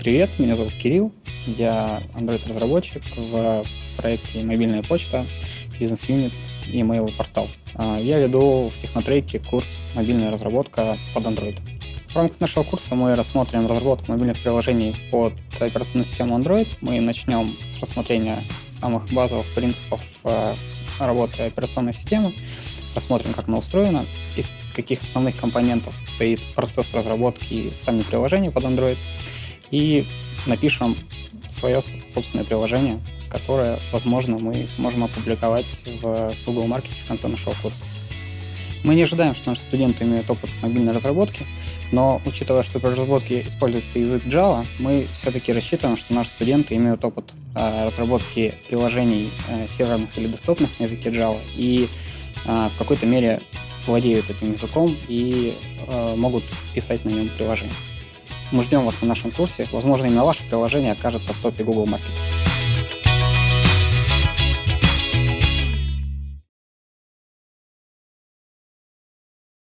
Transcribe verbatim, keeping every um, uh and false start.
Привет, меня зовут Кирилл, я Android-разработчик в проекте «Мобильная почта», бизнес-юнит и email-портал. Я веду в Технотреке курс «Мобильная разработка под Android». В рамках нашего курса мы рассмотрим разработку мобильных приложений под операционную систему Android. Мы начнем с рассмотрения самых базовых принципов работы операционной системы, рассмотрим, как она устроена, из каких основных компонентов состоит процесс разработки и сами приложения под Android, и напишем свое собственное приложение, которое, возможно, мы сможем опубликовать в Google Маркете в конце нашего курса. Мы не ожидаем, что наши студенты имеют опыт мобильной разработки, но, учитывая, что при разработке используется язык Java, мы все-таки рассчитываем, что наши студенты имеют опыт э, разработки приложений э, серверных или десктопных на языке Java и э, в какой-то мере владеют этим языком и э, могут писать на нем приложение. Мы ждем вас на нашем курсе. Возможно, именно ваше приложение окажется в топе Google Market.